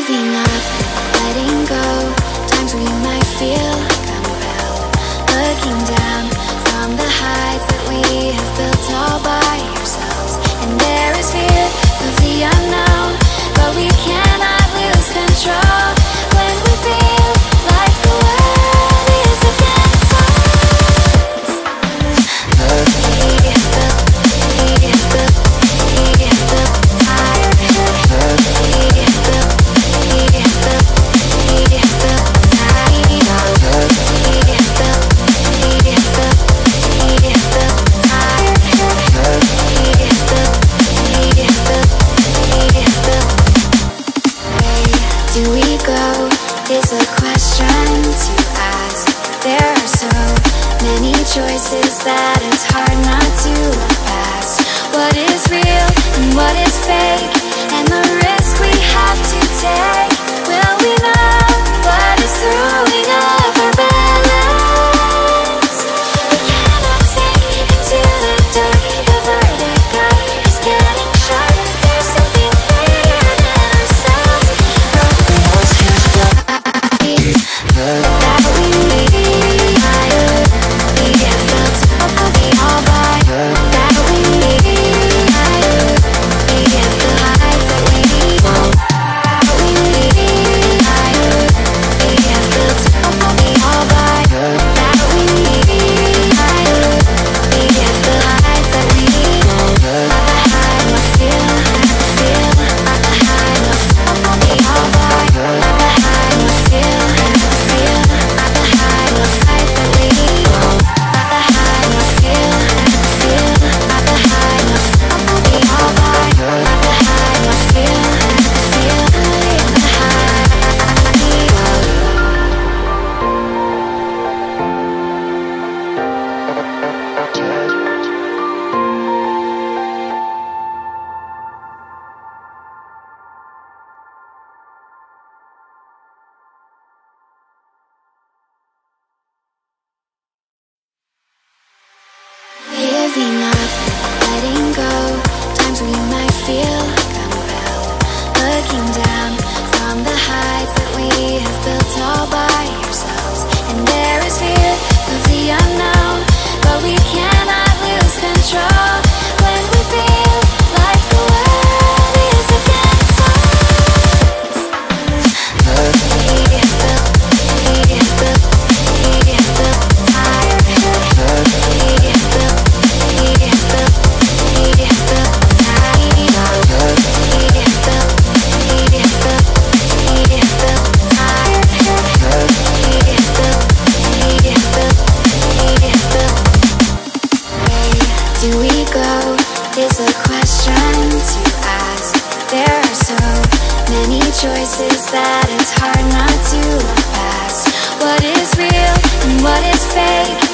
Giving up, letting go, times where you might feel compelled, looking down from the heights that we have built all by ourselves. And there is fear of the unknown, but we cannot lose control when we feel like the world is against us. Do we go is a question to ask. There are so many choices that it's hard not to look past what is real and what is fake, and the risk we have to take. Will we know what is throwing off our balance? We cannot sink into the dark. The vertigo is getting sharp. There's something bigger than ourselves. That we need, we have built up the all by. That we need, we have the heights that we need. That we need, we have built up the all by. That we need, we have the heights that we need. At the high, I feel, at the high, the all by. At the high, I feel, at the high, the fight that we need. At the high, I feel, at the high, the all by. At the high, I feel, at the high. Giving up, letting go, times where you might feel compelled, looking down from the heights that we have built all by ourselves. And there is fear of the unknown, but we cannot lose control when we feel like the world is against us. Do we go is a question to ask. There are so many choices that it's hard not to look past what is real and what is fake.